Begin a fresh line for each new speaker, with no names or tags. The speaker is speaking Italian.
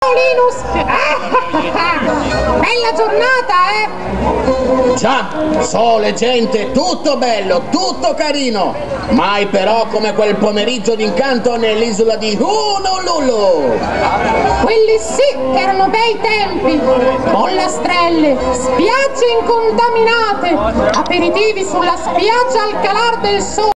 Linus! Bella giornata, eh?
Già, sole, gente, tutto bello, tutto carino. Mai però come quel pomeriggio d'incanto nell'isola di Honolulu.
Quelli sì che erano bei tempi! Pollastrelle, spiagge incontaminate, aperitivi sulla spiaggia al calar del sole.